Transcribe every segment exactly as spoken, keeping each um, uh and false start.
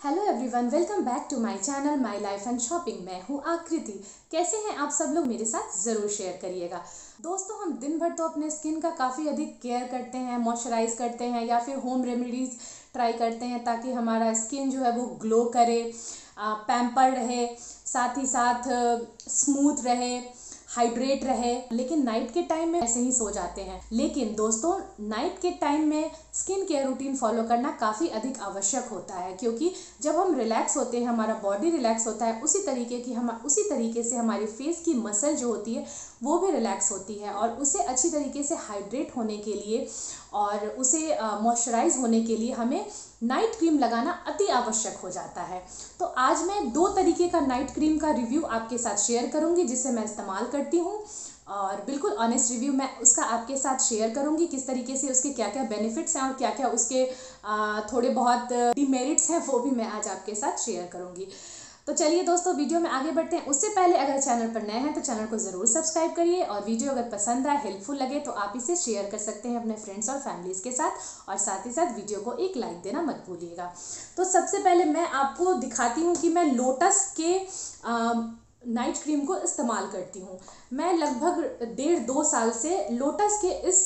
Hello everyone, welcome back to my channel my life and shopping. मैं हूँ आकृति। कैसे हैं आप सब लोग? मेरे साथ ज़रूर शेयर करिएगा। दोस्तों, हम दिन भर तो अपने स्किन का काफ़ी अधिक केयर करते हैं, मॉइस्चराइज करते हैं या फिर होम रेमेडीज़ ट्राई करते हैं ताकि हमारा स्किन जो है वो ग्लो करे, पैम्पर रहे, साथ ही साथ स्मूथ रहे, हाइड्रेट रहे। लेकिन नाइट के टाइम में ऐसे ही सो जाते हैं। लेकिन दोस्तों, नाइट के टाइम में स्किन केयर रूटीन फॉलो करना काफ़ी अधिक आवश्यक होता है, क्योंकि जब हम रिलैक्स होते हैं, हमारा बॉडी रिलैक्स होता है, उसी तरीके की हम उसी तरीके से हमारी फेस की मसल जो होती है वो भी रिलैक्स होती है, और उसे अच्छी तरीके से हाइड्रेट होने के लिए और उसे मॉइस्चराइज होने के लिए हमें नाइट क्रीम लगाना अति आवश्यक हो जाता है। तो आज मैं दो तरीके का नाइट क्रीम का रिव्यू आपके साथ शेयर करूंगी जिसे मैं इस्तेमाल करती हूँ, और बिल्कुल ऑनेस्ट रिव्यू मैं उसका आपके साथ शेयर करूंगी, किस तरीके से उसके क्या क्या बेनिफिट्स हैं और क्या क्या उसके आ, थोड़े बहुत डिमेरिट्स हैं, वो भी मैं आज आपके साथ शेयर करूंगी। तो चलिए दोस्तों, वीडियो में आगे बढ़ते हैं। उससे पहले अगर चैनल पर नए हैं तो चैनल को ज़रूर सब्सक्राइब करिए, और वीडियो अगर पसंद आए, हेल्पफुल लगे तो आप इसे शेयर कर सकते हैं अपने फ्रेंड्स और फैमिलीज़ के साथ, और साथ ही साथ वीडियो को एक लाइक देना मत भूलिएगा। तो सबसे पहले मैं आपको दिखाती हूँ कि मैं लोटस के आ, नाइट क्रीम को इस्तेमाल करती हूँ। मैं लगभग डेढ़ दो साल से लोटस के इस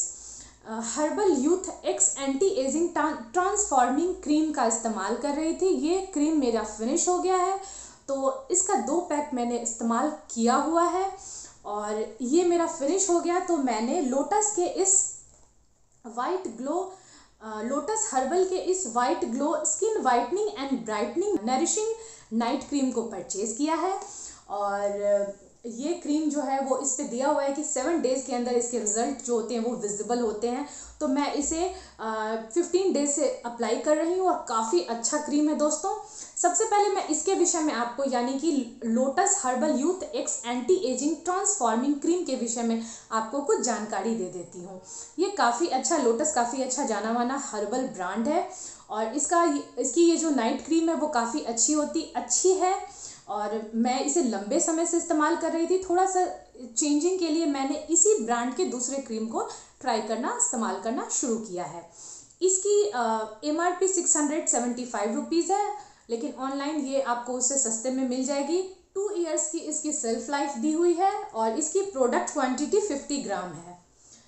herbal youth x anti ageing transforming cream का इस्तेमाल कर रही थी। ये क्रीम मेरा फिनिश हो गया है, तो इसका दो पैक मैंने इस्तेमाल किया हुआ है और ये मेरा फिनिश हो गया। तो मैंने लोटस के इस वाइट ग्लो लोटस हर्बल के इस white glow skin whitening and brightening nourishing night cream को परचेज किया है। और ये क्रीम जो है वो इस पे दिया हुआ है कि सेवन डेज़ के अंदर इसके रिजल्ट जो होते हैं वो विजिबल होते हैं। तो मैं इसे फिफ्टीन डेज से अप्लाई कर रही हूँ और काफ़ी अच्छा क्रीम है दोस्तों। सबसे पहले मैं इसके विषय में आपको, यानी कि lotus herbal youth x anti ageing transforming cream के विषय में आपको कुछ जानकारी दे देती हूँ। ये काफ़ी अच्छा, लोटस काफ़ी अच्छा जाना माना हर्बल ब्रांड है, और इसका इसकी ये जो नाइट क्रीम है वो काफ़ी अच्छी होती अच्छी है और मैं इसे लंबे समय से इस्तेमाल कर रही थी। थोड़ा सा चेंजिंग के लिए मैंने इसी ब्रांड के दूसरे क्रीम को ट्राई करना इस्तेमाल करना शुरू किया है। इसकी M R P six hundred seventy five rupees है, लेकिन ऑनलाइन ये आपको उससे सस्ते में मिल जाएगी। टू इयर्स की इसकी सेल्फ लाइफ दी हुई है, और इसकी प्रोडक्ट क्वांटिटी फिफ्टी ग्राम है,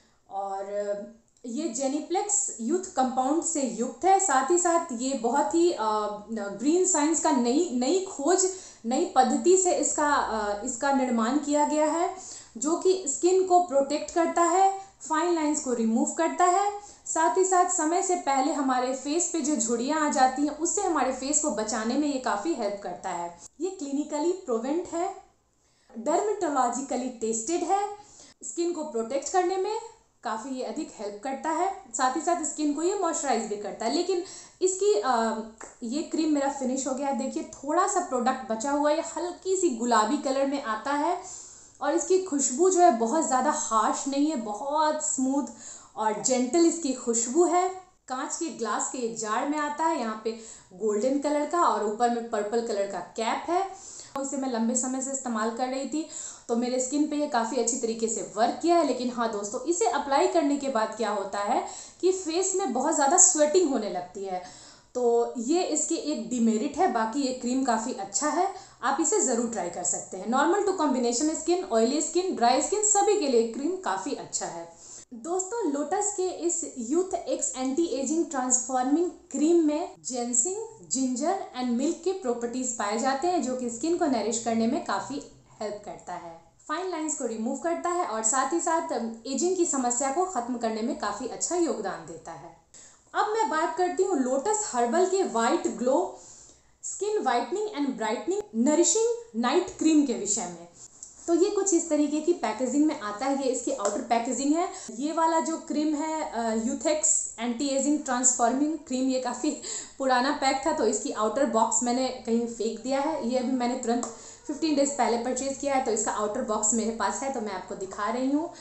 और ये जेनीप्लेक्स यूथ कंपाउंड से युक्त है। साथ ही साथ ये बहुत ही ग्रीन साइंस का नई नई खोज, नई पद्धति से इसका आ, इसका निर्माण किया गया है, जो कि स्किन को प्रोटेक्ट करता है, फाइन लाइंस को रिमूव करता है, साथ ही साथ समय से पहले हमारे फेस पे जो झुर्रियाँ आ जाती हैं उससे हमारे फेस को बचाने में ये काफ़ी हेल्प करता है। ये क्लिनिकली प्रूवेंट है, डर्मेटोलॉजिकली टेस्टेड है, स्किन को प्रोटेक्ट करने में काफ़ी ये अधिक हेल्प करता है, साथ ही साथ स्किन को ये मॉइस्चराइज भी करता है। लेकिन इसकी आ, ये क्रीम मेरा फिनिश हो गया है। देखिए, थोड़ा सा प्रोडक्ट बचा हुआ है, ये हल्की सी गुलाबी कलर में आता है, और इसकी खुशबू जो है बहुत ज़्यादा हार्श नहीं है, बहुत स्मूथ और जेंटल इसकी खुशबू है। कांच के ग्लास के एक जार में आता है, यहाँ पे गोल्डन कलर का और ऊपर में पर्पल कलर का कैप है। इसे मैं लंबे समय से इस्तेमाल कर रही थी, तो मेरे स्किन पे ये काफ़ी अच्छी तरीके से वर्क किया है। लेकिन हाँ दोस्तों, इसे अप्लाई करने के बाद क्या होता है कि फेस में बहुत ज़्यादा स्वेटिंग होने लगती है, तो ये इसके एक डिमेरिट है। बाकी ये क्रीम काफ़ी अच्छा है, आप इसे ज़रूर ट्राई कर सकते हैं। Normal to combination skin, oily skin, dry skin, सभी के लिए क्रीम काफ़ी अच्छा है। दोस्तों, लोटस के इस youth x anti ageing transforming cream में जेंसिंग, जिंजर एंड मिल्क के प्रॉपर्टीज पाए जाते हैं, जो कि स्किन को नरिश करने में काफ़ी हेल्प करता है, फाइन लाइंस को रिमूव करता है, और साथ ही साथ एजिंग की समस्या को ख़त्म करने में काफ़ी अच्छा योगदान देता है। अब मैं बात करती हूँ लोटस हर्बल के white glow skin whitening and brightening nourishing night cream के विषय में। तो ये कुछ इस तरीके की पैकेजिंग में आता है, ये इसकी आउटर पैकेजिंग है। ये वाला जो क्रीम है youth x anti ageing transforming cream, ये काफ़ी पुराना पैक था, तो इसकी आउटर बॉक्स मैंने कहीं फेंक दिया है। ये अभी मैंने तुरंत फिफ्टीन डेज पहले परचेज़ किया है, तो इसका आउटर बॉक्स मेरे पास है, तो मैं आपको दिखा रही हूँ,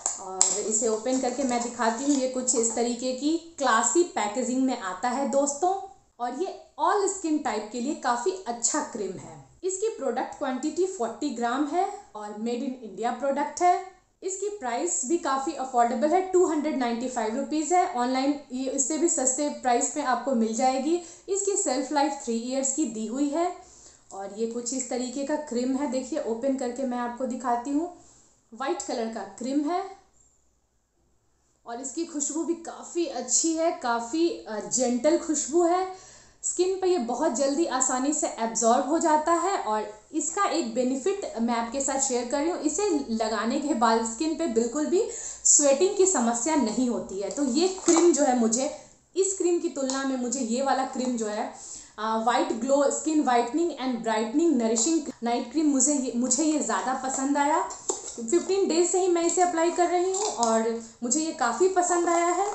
और इसे ओपन करके मैं दिखाती हूँ। ये कुछ इस तरीके की क्लासी पैकेजिंग में आता है दोस्तों, और ये ऑल स्किन टाइप के लिए काफ़ी अच्छा क्रीम है। इसकी प्रोडक्ट क्वांटिटी फोर्टी ग्राम है और मेड इन इंडिया प्रोडक्ट है। इसकी प्राइस भी काफ़ी अफोर्डेबल है, two hundred ninety five rupees है। ऑनलाइन ये इससे भी सस्ते प्राइस पे आपको मिल जाएगी। इसकी सेल्फ लाइफ थ्री इयर्स की दी हुई है। और ये कुछ इस तरीके का क्रीम है, देखिए ओपन करके मैं आपको दिखाती हूँ। वाइट कलर का क्रीम है और इसकी खुशबू भी काफ़ी अच्छी है, काफ़ी जेंटल खुशबू है। स्किन पे ये बहुत जल्दी आसानी से एब्जॉर्ब हो जाता है। और इसका एक बेनिफिट मैं आपके साथ शेयर कर रही हूँ, इसे लगाने के बाद स्किन पे बिल्कुल भी स्वेटिंग की समस्या नहीं होती है। तो ये क्रीम जो है, मुझे इस क्रीम की तुलना में मुझे ये वाला क्रीम जो है white glow skin whitening and brightening nourishing night cream, मुझे ये मुझे ये ज़्यादा पसंद आया। फिफ्टीन डेज से ही मैं इसे अप्लाई कर रही हूँ और मुझे ये काफ़ी पसंद आया है।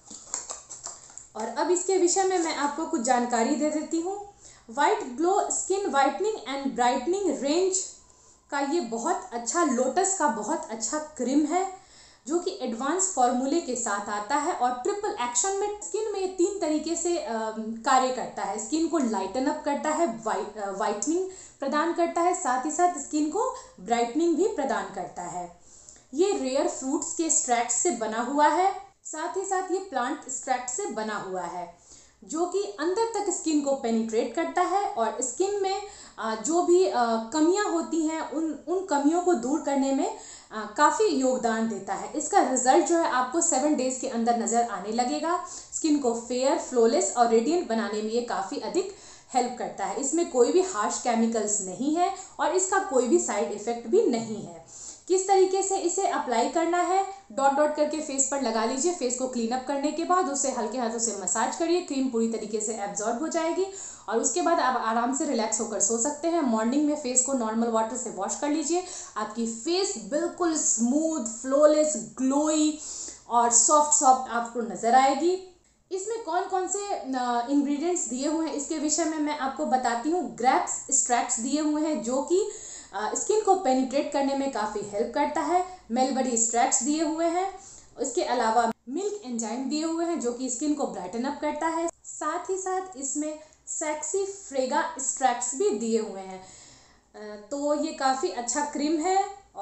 और अब इसके विषय में मैं आपको कुछ जानकारी दे देती हूँ। White glow skin whitening and brightening range का ये बहुत अच्छा लोटस का बहुत अच्छा क्रीम है, जो कि एडवांस फॉर्मूले के साथ आता है और ट्रिपल एक्शन में स्किन में तीन तरीके से कार्य करता है। स्किन को लाइटन अप करता है, वाइट वाइटनिंग प्रदान करता है, साथ ही साथ स्किन को ब्राइटनिंग भी प्रदान करता है। ये रेयर फ्रूट्स के एक्सट्रैक्ट से बना हुआ है, साथ ही साथ ये प्लांट एक्सट्रैक्ट से बना हुआ है, जो कि अंदर तक स्किन को पेनिट्रेट करता है और स्किन में जो भी कमियां होती हैं उन उन कमियों को दूर करने में काफ़ी योगदान देता है। इसका रिजल्ट जो है आपको सेवन डेज के अंदर नज़र आने लगेगा। स्किन को फेयर, फ्लॉलेस और रेडिएंट बनाने में ये काफ़ी अधिक हेल्प करता है। इसमें कोई भी हार्श केमिकल्स नहीं है और इसका कोई भी साइड इफ़ेक्ट भी नहीं है। किस तरीके से इसे अप्लाई करना है, डॉट डॉट करके फेस पर लगा लीजिए। फेस को क्लीन अप करने के बाद उसे हल्के हाथों से मसाज करिए, क्रीम पूरी तरीके से एब्जॉर्ब हो जाएगी और उसके बाद आप आराम से रिलैक्स होकर सो सकते हैं। मॉर्निंग में फेस को नॉर्मल वाटर से वॉश कर लीजिए। आपकी फेस बिल्कुल स्मूथ, फ्लॉलेस, ग्लोई और सॉफ्ट सॉफ्ट आपको नज़र आएगी। इसमें कौन कौन से इंग्रेडिएंट्स दिए हुए हैं इसके विषय में मैं आपको बताती हूँ। ग्रेप्स एक्सट्रैक्ट्स दिए हुए हैं, जो कि स्किन को पेनिट्रेट करने में काफ़ी हेल्प करता है। मेलबरी एक्सट्रैक्ट्स दिए हुए हैं। इसके अलावा मिल्क एंजाइम दिए हुए हैं, जो कि स्किन को ब्राइटन अप करता है। साथ ही साथ इसमें सेक्सी फ्रेगा एक्सट्रैक्ट्स भी दिए हुए हैं। तो ये काफ़ी अच्छा क्रीम है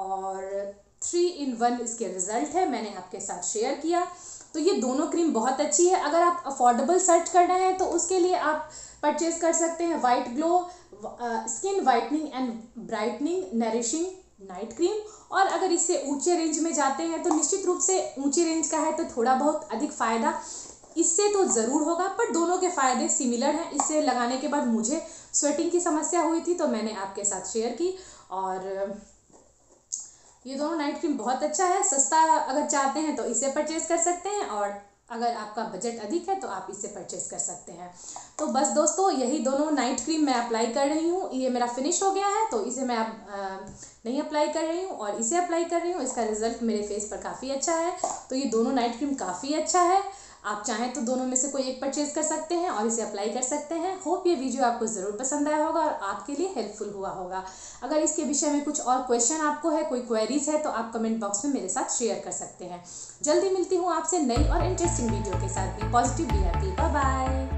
और थ्री इन वन इसके रिजल्ट है, मैंने आपके साथ शेयर किया। तो ये दोनों क्रीम बहुत अच्छी है। अगर आप अफोर्डेबल सर्च कर रहे हैं तो उसके लिए आप परचेज कर सकते हैं white glow skin whitening and brightening nourishing night cream. और अगर इससे ऊंचे रेंज में जाते हैं तो निश्चित रूप से ऊंची रेंज का है तो थोड़ा बहुत अधिक फ़ायदा इससे तो ज़रूर होगा, पर दोनों के फ़ायदे सिमिलर हैं। इसे लगाने के बाद मुझे स्वेटिंग की समस्या हुई थी तो मैंने आपके साथ शेयर की। और ये दोनों नाइट क्रीम बहुत अच्छा है। सस्ता अगर चाहते हैं तो इसे परचेज कर सकते हैं और अगर आपका बजट अधिक है तो आप इसे परचेज कर सकते हैं। तो बस दोस्तों, यही दोनों नाइट क्रीम मैं अप्लाई कर रही हूँ। ये मेरा फिनिश हो गया है तो इसे मैं अब नहीं अप्लाई कर रही हूँ और इसे अप्लाई कर रही हूँ। इसका रिजल्ट मेरे फेस पर काफ़ी अच्छा है। तो ये दोनों नाइट क्रीम काफ़ी अच्छा है। आप चाहें तो दोनों में से कोई एक परचेज कर सकते हैं और इसे अप्लाई कर सकते हैं। होप ये वीडियो आपको ज़रूर पसंद आया होगा और आपके लिए हेल्पफुल हुआ होगा। अगर इसके विषय में कुछ और क्वेश्चन आपको है, कोई क्वेरीज है, तो आप कमेंट बॉक्स में मेरे साथ शेयर कर सकते हैं। जल्दी मिलती हूँ आपसे नई और इंटरेस्टिंग वीडियो के साथ। Be positive, be happy, bye bye.